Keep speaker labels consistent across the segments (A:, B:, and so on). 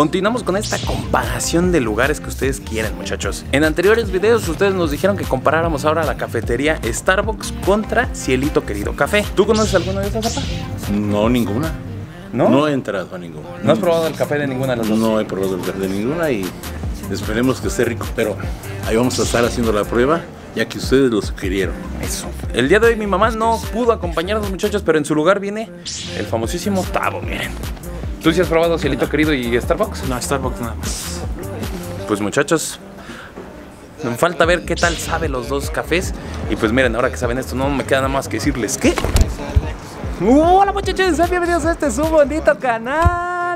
A: Continuamos con esta comparación de lugares que ustedes quieren, muchachos. En anteriores videos ustedes nos dijeron que comparáramos ahora la cafetería Starbucks contra Cielito Querido Café. ¿Tú conoces alguna de esas, papá?
B: No, ninguna.
A: ¿No?
B: No he entrado a ninguna.
A: ¿No has probado el café de ninguna de las dos?
B: No he probado el café de ninguna y esperemos que esté rico, pero ahí vamos a estar haciendo la prueba, ya que ustedes lo sugirieron.
A: Eso. El día de hoy mi mamá no pudo acompañarnos, muchachos, pero en su lugar viene el famosísimo Tavo, miren. ¿Tú sí has probado Cielito Querido y Starbucks?
C: No, Starbucks nada más.
A: Pues muchachos, me falta ver qué tal sabe los dos cafés. Y pues miren, ahora que saben esto, no me queda nada más que decirles que... ¡Hola muchachos! Sean bienvenidos a su bonito canal.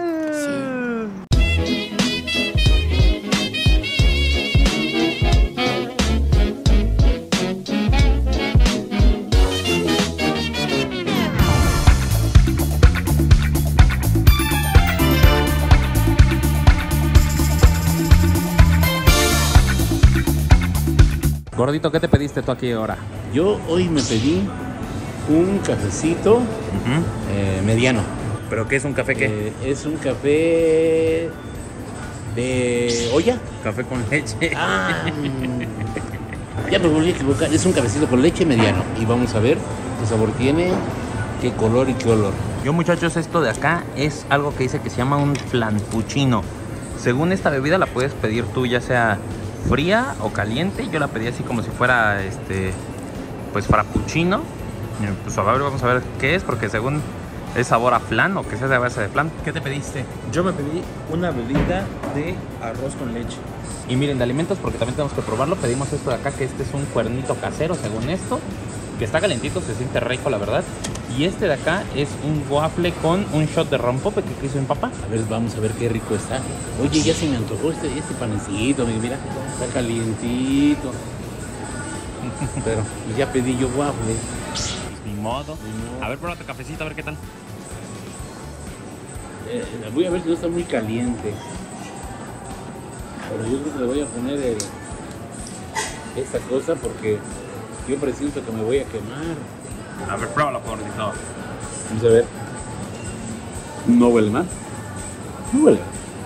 A: Gordito, ¿qué te pediste tú aquí ahora?
B: Yo hoy me pedí un cafecito mediano.
A: ¿Pero qué es un café qué?
B: Es un café de olla.
A: Café con leche.
B: Ya me volví a equivocar. Es un cafecito con leche mediano. Y vamos a ver qué sabor tiene, qué color y qué olor.
A: Yo, muchachos, esto de acá es algo que dice que se llama un flanpuccino. Según esta bebida la puedes pedir tú ya sea fría o caliente. Yo la pedí así como si fuera pues frappuccino. Pues a ver, vamos a ver qué es, porque según es sabor a flan o que sea de base de flan. ¿Qué te pediste?
C: Yo me pedí una bebida de arroz con leche.
A: Y miren, de alimentos, porque también tenemos que probarlo, pedimos esto de acá, que este es un cuernito casero, según esto, que está calentito, se siente rico, la verdad. Y este de acá es un waffle con un shot de rompope que hizo mi papá.
B: A ver, vamos a ver qué rico está. Oye, ya se me antojó este panecito, mira, está calientito. Pero ya pedí yo waffle.
A: Ni modo. A ver, prueba tu cafecito, a ver qué tal.
B: Voy a ver si no está muy caliente. Pero yo creo que le voy a poner esta cosa porque yo presiento que me voy a quemar.
A: A ver, pruébalo, gordito.
B: Vamos a ver. ¿No huele mal? No huele.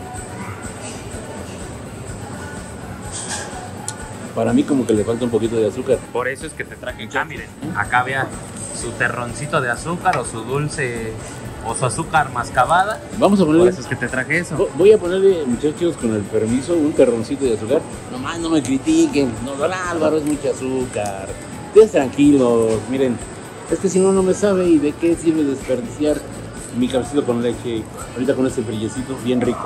B: Para mí como que le falta un poquito de azúcar.
A: Por eso es que te traje acá, miren. Acá vea su terroncito de azúcar o su dulce o su azúcar mascabada.
B: Vamos a ponerle...
A: Por eso es que te traje eso.
B: Voy a ponerle, muchachos, con el permiso, un terroncito de azúcar. Nomás no me critiquen. No, don Álvaro, es mucho azúcar. Ustedes tranquilos, miren. Es que si no, no me sabe y de qué sirve desperdiciar mi cafecito con leche. Ahorita con este brillecito bien rico.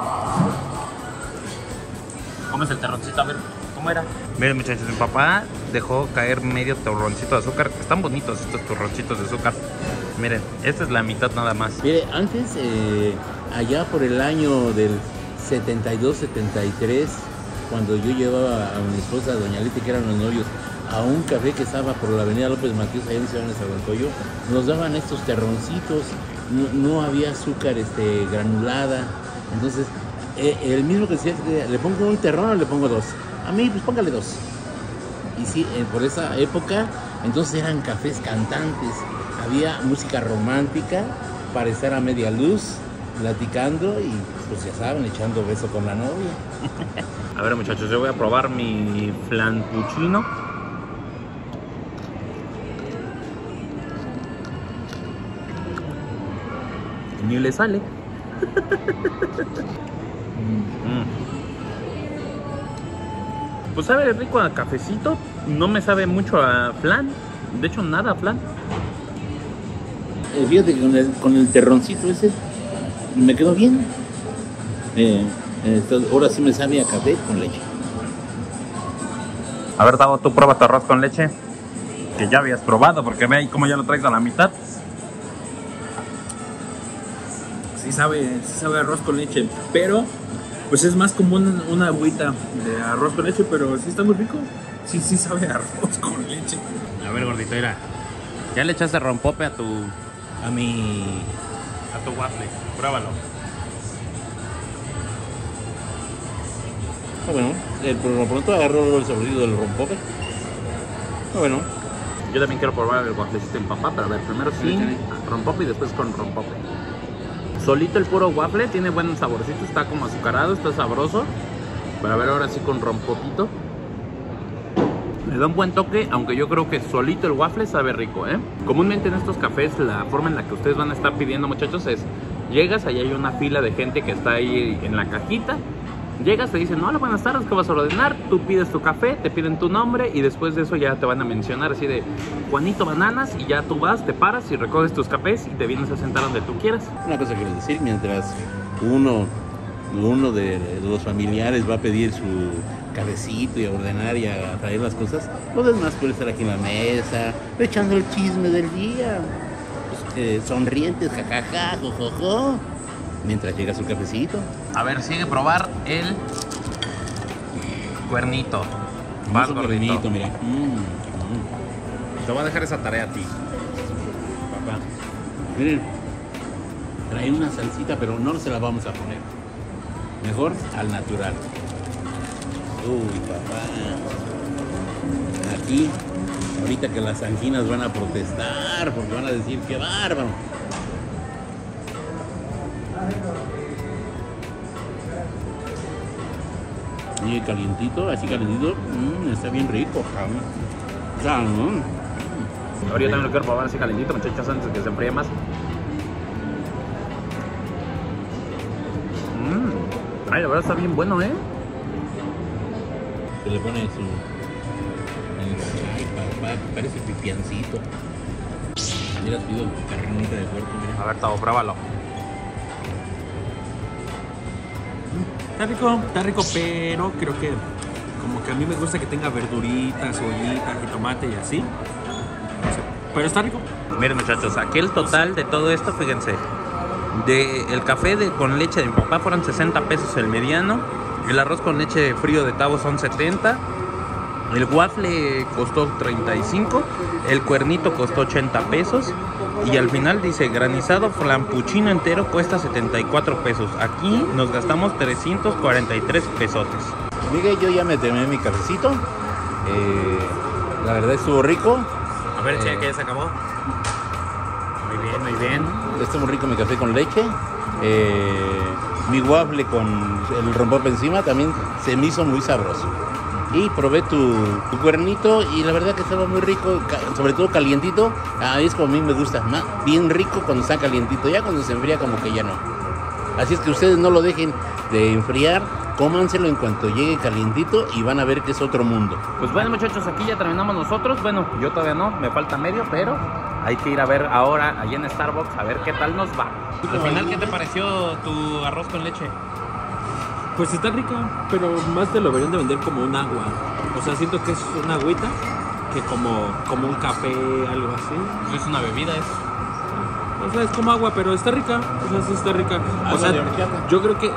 A: ¿Cómo es el terroncito? A ver, ¿cómo era? Miren, muchachos, mi papá dejó caer medio terroncito de azúcar. Están bonitos estos terroncitos de azúcar. Miren, esta es la mitad nada más.
B: Mire, antes, allá por el año del 72-73, cuando yo llevaba a mi esposa, doña Leti, que eran los novios, a un café que estaba por la avenida López Mateos, allá en Ciudad de Nezahualcóyotl, nos daban estos terroncitos, no había azúcar granulada, entonces el mismo que decía, ¿le pongo un terrón o le pongo dos? A mí, pues póngale dos. Y sí, por esa época, entonces eran cafés cantantes, había música romántica para estar a media luz, platicando y pues ya saben, echando beso con la novia.
A: A ver, muchachos, yo voy a probar mi flanpuccino. Ni le sale. Pues sabe rico a cafecito. No me sabe mucho a flan. De hecho, nada a flan.
B: Fíjate que con el terroncito ese me quedó bien. Ahora sí me sabe a café con leche.
A: A ver, Tavo, tú prueba tu arroz con leche. Que ya habías probado, porque ve ahí cómo ya lo traes a la mitad.
C: Sí sabe arroz con leche, pero pues es más como una agüita de arroz con leche, pero sí está muy rico. Sí sabe arroz con leche.
A: A ver, gordito, mira. Ya le echaste rompope a tu waffle. Pruébalo.
B: Bueno, por lo pronto agarró el saborcito del rompope. Bueno.
A: Yo también quiero probar el wafflecito en papá, pero a ver, primero sin rompope y después con rompope. Solito el puro waffle tiene buen saborcito, está como azucarado, está sabroso. Pero a ver ahora sí con rompotito. Le da un buen toque, aunque yo creo que solito el waffle sabe rico, ¿eh? Comúnmente en estos cafés la forma en la que ustedes van a estar pidiendo, muchachos, es... Llegas, ahí hay una fila de gente que está ahí en la cajita. Llegas, te dicen, hola, buenas tardes, ¿qué vas a ordenar? Tú pides tu café, te piden tu nombre y después de eso ya te van a mencionar así de Juanito Bananas y ya tú vas, te paras y recoges tus cafés y te vienes a sentar donde tú quieras.
B: Una cosa quiero decir, mientras uno de los familiares va a pedir su cafecito y a ordenar y a traer las cosas, los demás pueden estar aquí en la mesa, echando el chisme del día, sonrientes, jajaja, jojojo, mientras llega su cafecito.
A: A ver, sigue probar el cuernito. Vas, gordito.
B: Cuernito, mira.
A: Te voy a dejar esa tarea a ti.
B: Papá, miren, trae una salsita, pero no se la vamos a poner. Mejor al natural. Uy, papá. Aquí, ahorita que las anginas van a protestar porque van a decir ¡qué bárbaro! Y calientito, así calientito, está bien rico. Claro, ¿no?
A: Ahora yo también lo quiero probar así calentito, muchachos, antes que se enfríe más. Ay, la verdad está bien bueno, ¿eh?
B: Se le pone su... Ay, papá, parece pipiancito. Mira, pido carnita de puerco, mira.
A: A ver, Tavo, pruébalo.
C: Está rico, pero creo que como que a mí me gusta que tenga verduritas, cebollita, jitomate y así. No sé, pero está rico.
A: Miren, muchachos, aquí el total de todo esto, fíjense. El café con leche de mi papá fueron 60 pesos el mediano. El arroz con leche frío de Tavo son 70. El waffle costó 35. El cuernito costó 80 pesos. Y al final dice granizado flampuchino entero cuesta 74 pesos. Aquí nos gastamos 343 pesotes.
B: Miguel, yo ya me tomé mi cafecito. La verdad estuvo rico.
A: A ver, che, que ya se acabó. Muy bien, muy bien.
B: Está muy rico mi café con leche. Mi waffle con el rompope encima también se me hizo muy sabroso. Y probé tu cuernito y la verdad que estaba muy rico, sobre todo calientito. Es como a mí me gusta, bien rico cuando está calientito. Ya cuando se enfría como que ya no. Así es que ustedes no lo dejen de enfriar, cómanselo en cuanto llegue calientito y van a ver que es otro mundo.
A: Pues bueno, muchachos, aquí ya terminamos nosotros. Bueno, yo todavía no, me falta medio, pero hay que ir a ver ahora allá en Starbucks a ver qué tal nos va. Al final, ¿qué te pareció tu arroz con leche?
C: Pues está rica, pero más te lo deberían de vender como un agua. O sea, siento que es una agüita que como un café, algo así.
A: Es una bebida eso.
C: O sea, es como agua, pero está rica. O sea, sí está rica. O sea, yo creo que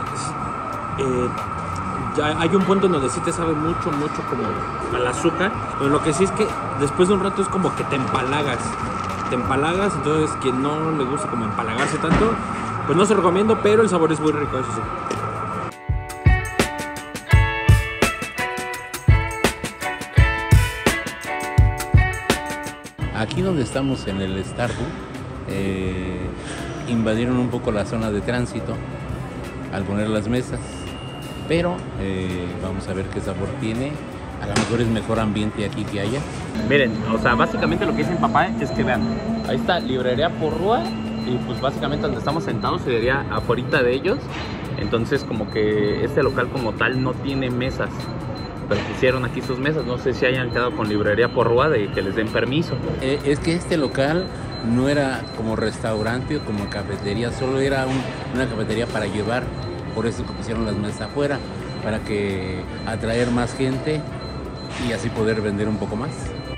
C: ya hay un punto en donde sí te sabe mucho como al azúcar. Pero lo que sí es que después de un rato es como que te empalagas. Entonces quien no le gusta como empalagarse tanto, pues no se recomiendo, pero el sabor es muy rico, eso sí.
B: Aquí donde estamos en el Starbucks, invadieron un poco la zona de tránsito al poner las mesas, pero vamos a ver qué sabor tiene. A lo mejor es mejor ambiente aquí que allá.
A: Miren, o sea, básicamente lo que dice mi papá es que vean, ahí está Librería Porrúa y pues básicamente donde estamos sentados se vería afuera de ellos. Entonces como que este local como tal no tiene mesas, pero pusieron aquí sus mesas. No sé si hayan quedado con Librería Porrúa de que les den permiso.
B: Es que este local no era como restaurante o como cafetería, solo era una cafetería para llevar. Por eso que pusieron las mesas afuera, para que atraer más gente y así poder vender un poco más.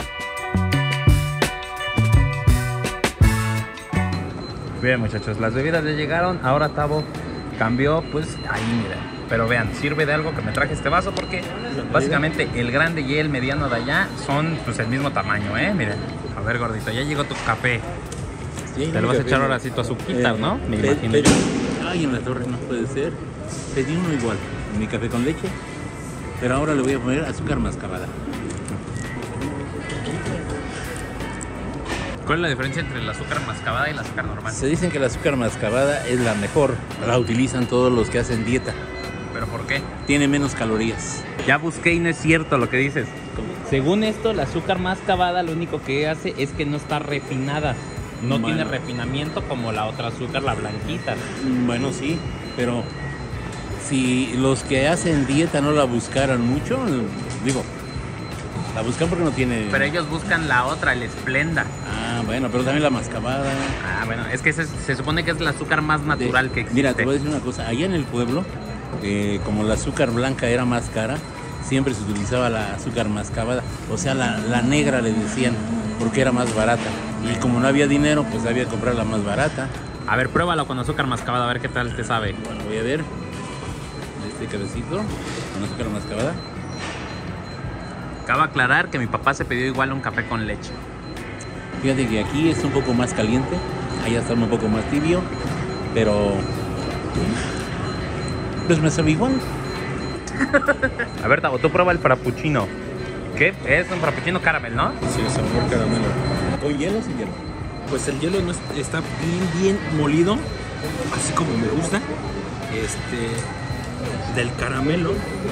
A: Bien, muchachos, las bebidas ya llegaron. Ahora Tavo cambió, pues ahí mira. Pero vean, sirve de algo que me traje este vaso porque básicamente el grande y el mediano de allá son pues el mismo tamaño, miren. A ver, gordito, ya llegó tu café.
B: Sí,
A: te lo vas a echar ahora sí tu azuquita, ¿no? Me imagino.
B: Ay, en la torre no puede ser. Pedí uno igual, mi café con leche, pero ahora le voy a poner azúcar mascabada.
A: ¿Cuál es la diferencia entre el azúcar mascabada y el azúcar normal?
B: Se dicen que el azúcar mascabada es la mejor. La utilizan todos los que hacen dieta.
A: ¿Pero por qué?
B: Tiene menos calorías.
A: Ya busqué y no es cierto lo que dices. Según esto, el azúcar mascabada lo único que hace es que no está refinada. No tiene refinamiento como la otra azúcar, la blanquita.
B: Bueno, sí, pero si los que hacen dieta no la buscaran mucho, digo, la buscan porque no tiene...
A: Pero ellos buscan la otra, el Splenda.
B: Ah, bueno, pero también la mascabada.
A: Ah, bueno, es que se supone que es el azúcar más natural que existe.
B: Mira, te voy a decir una cosa. Allá en el pueblo, como la azúcar blanca era más cara, siempre se utilizaba la azúcar mascabada. O sea, la negra le decían, porque era más barata. Y como no había dinero, pues había que comprar la más barata.
A: A ver, pruébalo con azúcar mascabada, a ver qué tal te sabe.
B: Bueno, voy a ver este cabecito con azúcar mascabada.
A: Cabe aclarar que mi papá se pidió igual un café con leche.
B: Fíjate que aquí es un poco más caliente, allá está un poco más tibio, pero pues me sabe igual.
A: A ver, Tavo, tú prueba el frappuccino. ¿Qué? Es un frappuccino caramel, ¿no?
C: Sí, sabor caramelo.
B: ¿Con hielo o sin hielo?
C: Pues el hielo no está bien molido, así como me gusta. Del caramelo.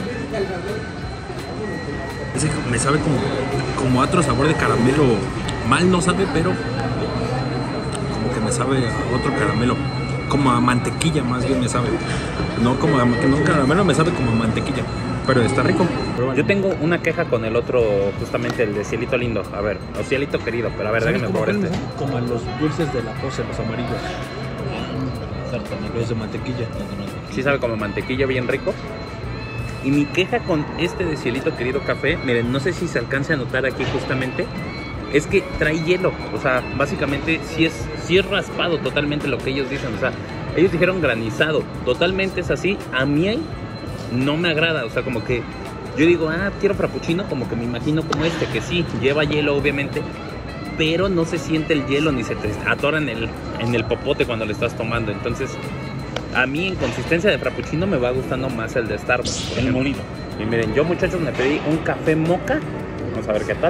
C: Ese me sabe como a otro sabor de caramelo. Mal no sabe, pero como que me sabe a otro caramelo. Como a mantequilla más bien me sabe. No como que no caramelo, me sabe como a mantequilla. Pero está rico.
A: Yo tengo una queja con el otro, justamente el de Cielito Lindo. A ver, o Cielito Querido, pero a ver, déjenme probar este.
C: Como a los dulces de la Pose, los amarillos. Los de mantequilla.
A: Sí sabe como mantequilla, bien rico. Y mi queja con este de Cielito Querido café, miren, no sé si se alcance a notar aquí justamente, es que trae hielo. O sea, básicamente sí es raspado totalmente lo que ellos dicen. O sea, ellos dijeron granizado. Totalmente es así. A mí no me agrada. O sea, como que yo digo, quiero frappuccino, como que me imagino como este, que sí, lleva hielo obviamente, pero no se siente el hielo ni se te atora en el popote cuando le estás tomando. Entonces, a mí en consistencia de frappuccino me va gustando más el de Starbucks.
B: El molido.
A: Y miren, yo muchachos me pedí un café mocha. Vamos a ver qué tal.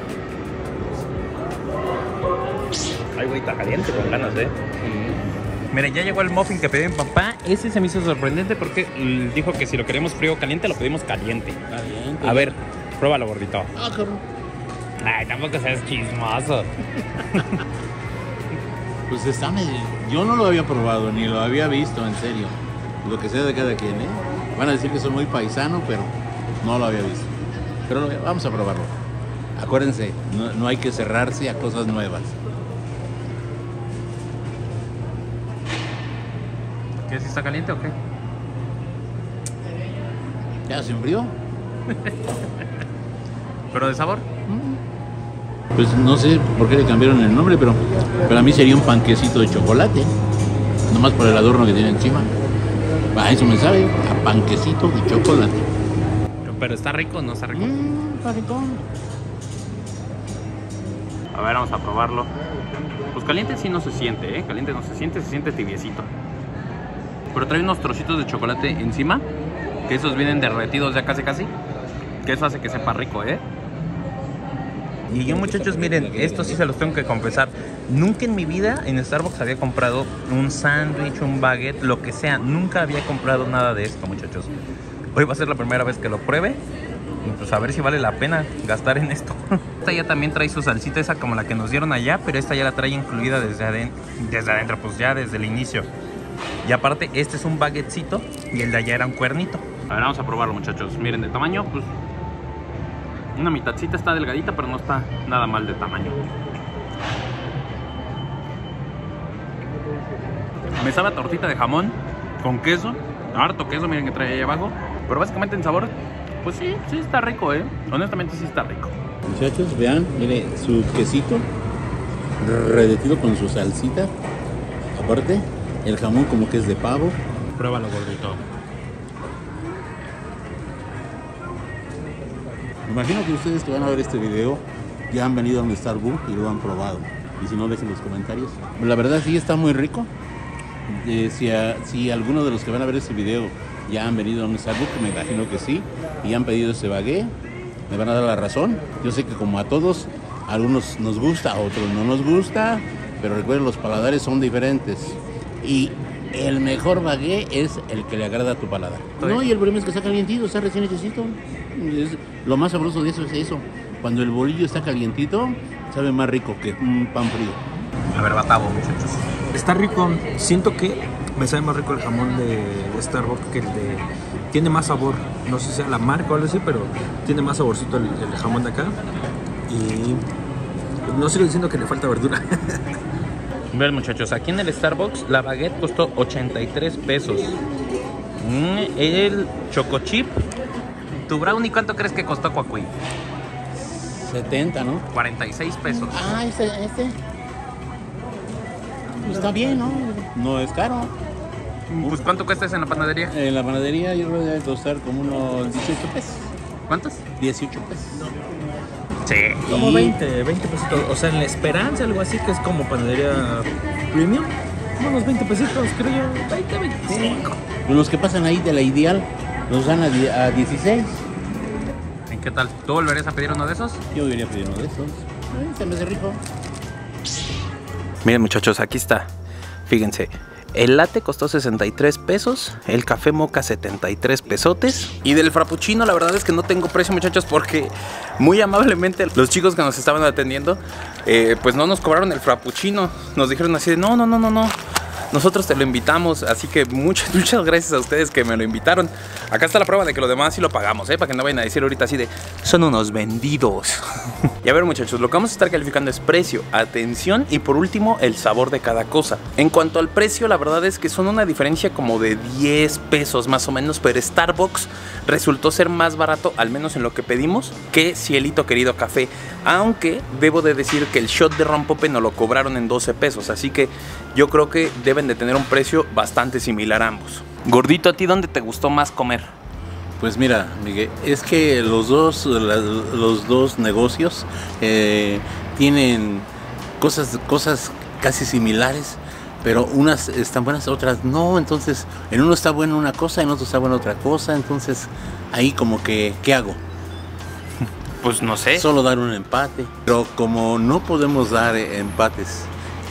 A: Ay, güey, está caliente, con ganas, Miren, ya llegó el muffin que pedí mi papá. Ese se me hizo sorprendente porque dijo que si lo queremos frío o caliente, lo pedimos caliente.
B: Caliente.
A: A ver, pruébalo, gordito.
B: Ah, cabrón.
A: Ay, tampoco seas chismoso.
B: Pues está medio... Yo no lo había probado, ni lo había visto, en serio. Lo que sea de cada quien, Van a decir que soy muy paisano, pero no lo había visto. Pero vamos a probarlo. Acuérdense, no hay que cerrarse a cosas nuevas.
A: ¿Qué, si está caliente o qué?
B: ¿Ya se enfrió?
A: ¿Pero de sabor?
B: Pues no sé por qué le cambiaron el nombre, pero para mí sería un panquecito de chocolate. Nomás por el adorno que tiene encima. Eso me sabe, a panquecito de chocolate.
A: ¿Pero está rico o no está rico?
B: Está rico.
A: A ver, vamos a probarlo. Pues caliente sí no se siente, Caliente no se siente tibiecito. Pero trae unos trocitos de chocolate encima, que esos vienen derretidos ya casi. Que eso hace que sepa rico, Y yo, muchachos, miren, esto sí se los tengo que confesar. Nunca en mi vida en Starbucks había comprado un sándwich, un baguette, lo que sea. Nunca había comprado nada de esto, muchachos. Hoy va a ser la primera vez que lo pruebe. Y pues a ver si vale la pena gastar en esto. Esta ya también trae su salsita, esa como la que nos dieron allá, pero esta ya la trae incluida desde adentro, pues ya desde el inicio. Y aparte, este es un baguettecito y el de allá era un cuernito. A ver, vamos a probarlo, muchachos. Miren, de tamaño, pues una mitadcita está delgadita, pero no está nada mal de tamaño. Me sabe a tortita de jamón con queso, harto queso, miren que trae ahí abajo. Pero básicamente en sabor, pues sí está rico, honestamente sí está rico.
B: Muchachos, vean, mire, su quesito derretido con su salsita. Aparte, el jamón como que es de pavo.
C: Pruébalo, gordito.
B: Me imagino que ustedes que van a ver este video ya han venido a un Starbucks y lo han probado. Y si no, dejen los comentarios. La verdad sí está muy rico. Si alguno de los que van a ver este video ya han venido a un Starbucks, me imagino que sí, y han pedido ese baguette, me van a dar la razón. Yo sé que como a todos, A algunos nos gusta, a otros no nos gusta, pero recuerden, los paladares son diferentes. Y el mejor baguette es el que le agrada a tu paladar. No, y el problema es que está calientito, está recién hechecito. Lo más sabroso de eso es eso. Cuando el bolillo está calientito, sabe más rico que un pan frío.
A: A ver, Batavo, muchachos.
C: Está rico. Siento que me sabe más rico el jamón de Starbucks que el de... Tiene más sabor. No sé si sea la marca o algo así, pero tiene más saborcito el jamón de acá. Y no sigo diciendo que le falta verdura.
A: Vean, muchachos, aquí en el Starbucks la baguette costó 83 pesos. El choco chip. ¿Tu brownie cuánto crees que costó, Coacuy?
B: 70, ¿no?
A: 46 pesos.
B: Ah, este. Está bien, ¿no? No es caro.
A: Pues ¿cuánto cuesta ese en la panadería?
B: En la panadería yo creo que debe costar como unos 18 pesos.
A: ¿Cuántos?
B: 18 pesos.
A: Sí.
C: Como 20 pesitos. O sea, en La Esperanza, algo así, que es como panadería premium. Como unos 20 pesitos, creo yo. 20, 25.
B: Pues los que pasan ahí de la Ideal los dan a 16.
A: ¿En qué tal? ¿Tú volverías a pedir uno de esos?
B: Yo debería pedir uno de esos. Se me hace rico.
A: Miren, muchachos, aquí está. Fíjense. El latte costó 63 pesos, el café moca 73 pesotes. Y del frappuccino la verdad es que no tengo precio, muchachos, porque muy amablemente los chicos que nos estaban atendiendo pues no nos cobraron el frappuccino. Nos dijeron así de no, nosotros te lo invitamos, así que muchas gracias a ustedes que me lo invitaron. Acá está la prueba de que lo demás sí lo pagamos, para que no vayan a decir ahorita así de son unos vendidos. Y a ver, muchachos, lo que vamos a estar calificando es precio, atención y por último el sabor de cada cosa. En cuanto al precio, la verdad es que son una diferencia como de 10 pesos más o menos, pero Starbucks resultó ser más barato, al menos en lo que pedimos, que Cielito Querido Café. Aunque debo de decir que el shot de rompope nos lo cobraron en 12 pesos, así que yo creo que deben de tener un precio bastante similar a ambos. Gordito, ¿a ti dónde te gustó más comer?
B: Pues mira, Miguel, es que los dos negocios tienen cosas casi similares, pero unas están buenas, otras no. Entonces, en uno está buena una cosa, en otro está buena otra cosa. Entonces, ahí como que, ¿qué hago?
A: Pues no sé.
B: Solo dar un empate. Pero como no podemos dar empates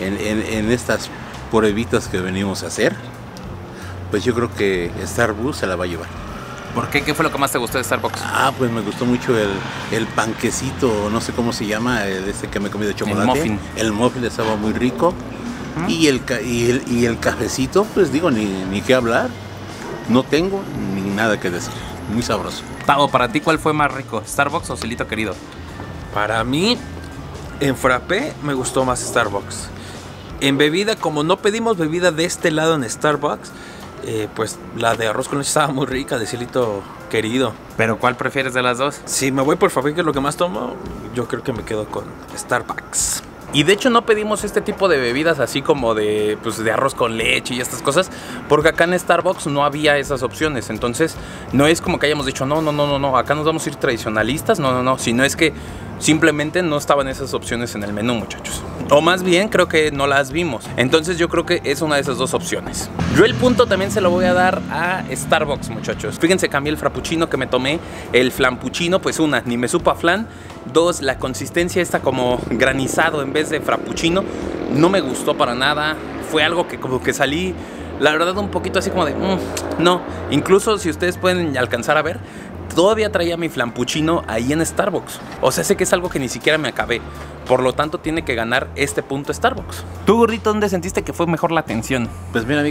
B: en estas pruebitas que venimos a hacer, pues yo creo que Starbucks se la va a llevar.
A: ¿Por qué? ¿Qué fue lo que más te gustó de Starbucks?
B: Pues me gustó mucho el panquecito, no sé cómo se llama, este que me comí de chocolate.
A: El muffin.
B: El muffin estaba muy rico. Y el cafecito, pues digo, ni qué hablar. No tengo ni nada que decir. Muy sabroso.
A: Tavo, para ti, ¿cuál fue más rico? ¿Starbucks o Cielito Querido?
C: Para mí, en frappé me gustó más Starbucks. En bebida, como no pedimos bebida de este lado en Starbucks, pues la de arroz con leche estaba muy rica, de Cielito Querido.
A: ¿Pero cuál prefieres de las dos?
C: Si me voy por frappé, que es lo que más tomo, yo creo que me quedo con Starbucks.
A: Y de hecho no pedimos este tipo de bebidas así como de arroz con leche y estas cosas, porque acá en Starbucks no había esas opciones. Entonces no es como que hayamos dicho no, acá nos vamos a ir tradicionalistas, no, sino es que simplemente no estaban esas opciones en el menú, muchachos. O más bien creo que no las vimos. Entonces yo creo que es una de esas dos opciones. Yo el punto también se lo voy a dar a Starbucks, muchachos. Fíjense, cambié el frappuccino que me tomé, el flampuccino, pues una, ni me supo a flan. Dos, la consistencia está como granizado en vez de frappuccino. No me gustó para nada. Fue algo que como que salí, la verdad, un poquito así como de no. Incluso si ustedes pueden alcanzar a ver, todavía traía mi flampuccino ahí en Starbucks. O sea, sé que es algo que ni siquiera me acabé. Por lo tanto, tiene que ganar este punto Starbucks. ¿Tú, Gordito, dónde sentiste que fue mejor la atención?
B: Pues mira,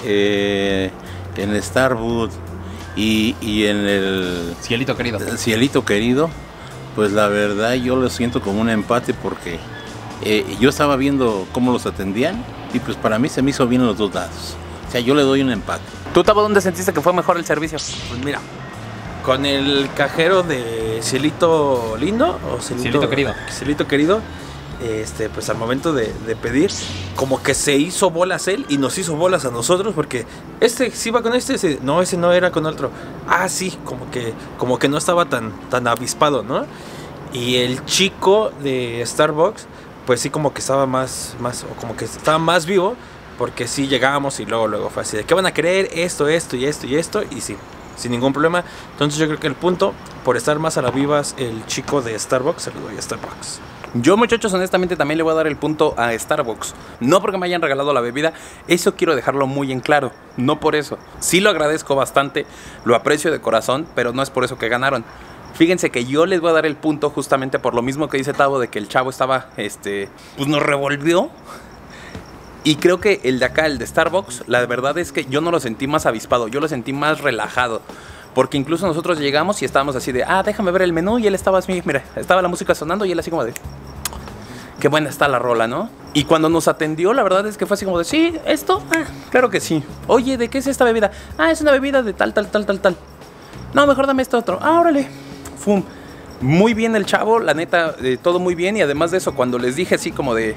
B: que en Starbucks y en el
A: Cielito Querido.
B: Cielito Querido, pues la verdad yo lo siento como un empate, porque yo estaba viendo cómo los atendían y pues para mí se me hizo bien los dos lados. O sea, yo le doy un empate.
A: ¿Tú, Tavo, dónde sentiste que fue mejor el servicio?
C: Pues mira, con el cajero de Cielito Lindo o
A: Cielito Querido.
C: Cielito Querido, pues al momento de pedir, como que se hizo bolas él y nos hizo bolas a nosotros, porque sí va con ese no era con otro. Sí, como que no estaba tan avispado, ¿no? Y el chico de Starbucks, pues sí, como que estaba más o como que estaba más vivo, porque sí llegábamos y luego fue así de ¿qué van a querer? Esto y sí, sin ningún problema. Entonces yo creo que el punto, por estar más a la vivas, el chico de Starbucks, se lo doy a Starbucks.
A: Yo, muchachos, honestamente también le voy a dar el punto a Starbucks. No porque me hayan regalado la bebida, eso quiero dejarlo muy en claro. No por eso. Sí lo agradezco bastante, lo aprecio de corazón, pero no es por eso que ganaron. Fíjense que yo les voy a dar el punto justamente por lo mismo que dice Tavo, de que el chavo estaba, pues nos revolvió. Y creo que el de acá, el de Starbucks, la verdad es que yo no lo sentí más avispado, yo lo sentí más relajado. Porque incluso nosotros llegamos y estábamos así de, déjame ver el menú, y él estaba así, mira, estaba la música sonando y él así como de, qué buena está la rola, ¿no? Y cuando nos atendió, la verdad es que fue así como de, sí, ¿esto? Claro que sí. Oye, ¿de qué es esta bebida? Es una bebida de tal. No, mejor dame esto otro. Órale. Fum. Muy bien el chavo, la neta, todo muy bien. Y además de eso, cuando les dije así como de,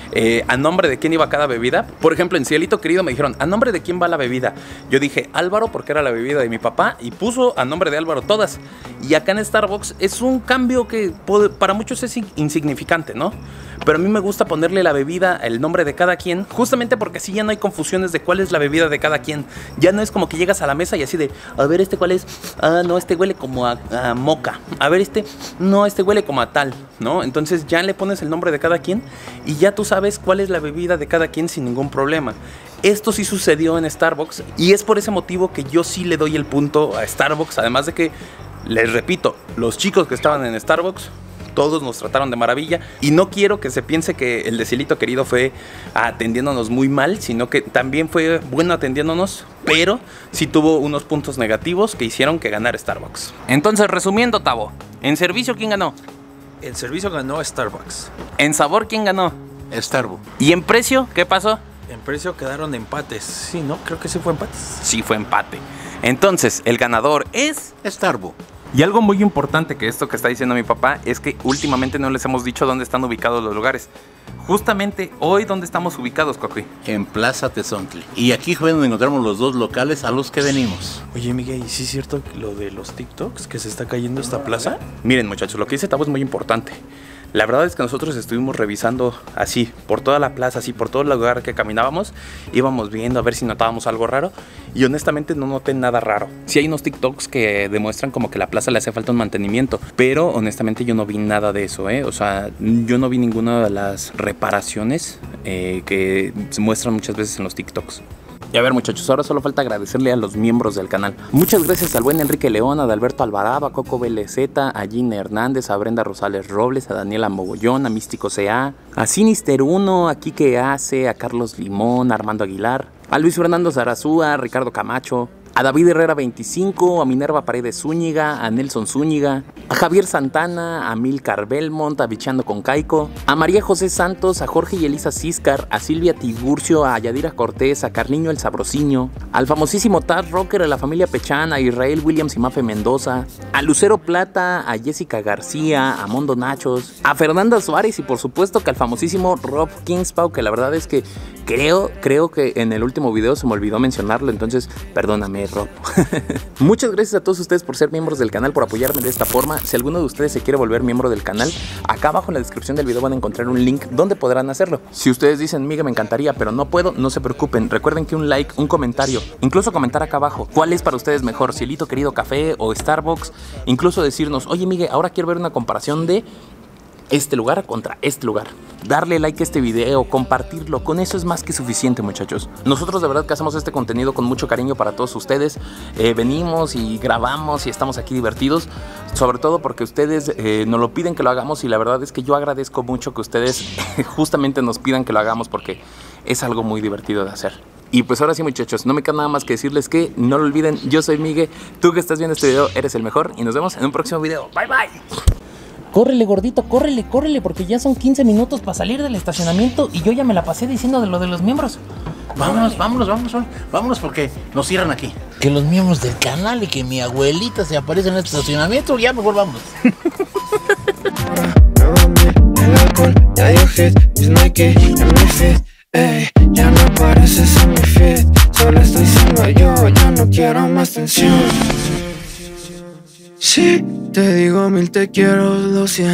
A: a nombre de quién iba cada bebida. Por ejemplo, en Cielito Querido me dijeron, ¿a nombre de quién va la bebida? Yo dije, Álvaro, porque era la bebida de mi papá, y puso a nombre de Álvaro todas. Y acá en Starbucks es un cambio que para muchos es insignificante, ¿no? Pero a mí me gusta ponerle la bebida, el nombre de cada quien, justamente porque así ya no hay confusiones de cuál es la bebida de cada quien. Ya no es como que llegas a la mesa y así de, a ver, ¿cuál es? No, huele como a moca. A ver, no, huele como a tal, ¿no? Entonces ya le pones el nombre de cada quien y ya tú sabes cuál es la bebida de cada quien sin ningún problema. Esto sí sucedió en Starbucks y es por ese motivo que yo sí le doy el punto a Starbucks. Además de que, les repito, los chicos que estaban en Starbucks, todos nos trataron de maravilla. Y no quiero que se piense que el de Cielito Querido fue atendiéndonos muy mal, sino que también fue bueno atendiéndonos, pero sí tuvo unos puntos negativos que hicieron que ganara Starbucks. Entonces, resumiendo, Tavo, ¿en servicio quién ganó?
C: El servicio ganó Starbucks.
A: ¿En sabor quién ganó?
B: Starbucks.
A: ¿Y en precio qué pasó?
C: En precio quedaron empates. Sí, ¿no? Creo que sí fue empates.
A: Sí fue empate. Entonces, el ganador es
B: Starbucks.
A: Y algo muy importante que esto que está diciendo mi papá es que últimamente no les hemos dicho dónde están ubicados los lugares. Justamente hoy, ¿dónde estamos ubicados, Coqui?
B: En Plaza Tezontle. Y aquí fue donde encontramos los dos locales a los que venimos.
C: Oye, Miguel, ¿y sí es cierto lo de los TikToks que se está cayendo esta plaza?
A: Miren, muchachos, lo que dice Tavo es muy importante. La verdad es que nosotros estuvimos revisando así, por toda la plaza, así, por todo el lugar que caminábamos, íbamos viendo a ver si notábamos algo raro y honestamente no noté nada raro. Sí hay unos TikToks que demuestran como que la plaza le hace falta un mantenimiento, pero honestamente yo no vi nada de eso, O sea, yo no vi ninguna de las reparaciones que se muestran muchas veces en los TikToks. Y a ver, muchachos, ahora solo falta agradecerle a los miembros del canal. Muchas gracias al buen Enrique León, a Adalberto Alvarado, a Coco BLZ, a Gina Hernández, a Brenda Rosales Robles, a Daniela Mogollón, a Místico CA, a Sinister 1, a Quique Ace, a Carlos Limón, a Armando Aguilar, a Luis Fernando Zarazúa, a Ricardo Camacho, a David Herrera 25, a Minerva Paredes Zúñiga, a Nelson Zúñiga, a Javier Santana, a Milcar Belmont, a Bichando con Caico, a María José Santos, a Jorge y Elisa Ciscar, a Silvia Tiburcio, a Yadira Cortés, a Carniño el Sabrosiño, al famosísimo Tad Rocker, a la familia Pechán, a Israel Williams y Mafe Mendoza, a Lucero Plata, a Jessica García, a Mondo Nachos, a Fernanda Suárez y por supuesto que al famosísimo Rob Kingspau, que la verdad es que creo que en el último video se me olvidó mencionarlo, entonces perdóname, Rob. Muchas gracias a todos ustedes por ser miembros del canal, por apoyarme de esta forma. Si alguno de ustedes se quiere volver miembro del canal, acá abajo en la descripción del video van a encontrar un link donde podrán hacerlo. Si ustedes dicen, Miguel, me encantaría, pero no puedo, no se preocupen. Recuerden que un like, un comentario, incluso comentar acá abajo cuál es para ustedes mejor, Cielito Querido Café o Starbucks. Incluso decirnos, oye, Miguel, ahora quiero ver una comparación de este lugar contra este lugar. Darle like a este video, compartirlo, con eso es más que suficiente, muchachos. Nosotros de verdad que hacemos este contenido con mucho cariño para todos ustedes. Venimos y grabamos y estamos aquí divertidos, sobre todo porque ustedes nos lo piden que lo hagamos y la verdad es que yo agradezco mucho que ustedes justamente nos pidan que lo hagamos porque es algo muy divertido de hacer. Y pues ahora sí, muchachos, no me queda nada más que decirles que no lo olviden, yo soy Miguel, tú que estás viendo este video eres el mejor y nos vemos en un próximo video. Bye bye.
D: Córrele, gordito, córrele, córrele, porque ya son 15 minutos para salir del estacionamiento y yo ya me la pasé diciendo de lo de los miembros.
B: Vámonos porque nos cierran aquí.
D: Que los miembros del canal y que mi abuelita se aparece en el estacionamiento, ya mejor vamos.
E: El alcohol ya dio hit, mis Nike en mi feet, ey, ya no apareces en mi feed, solo estoy siendo yo, ya no quiero más tensión. Si te digo 1000 te quiero, 200.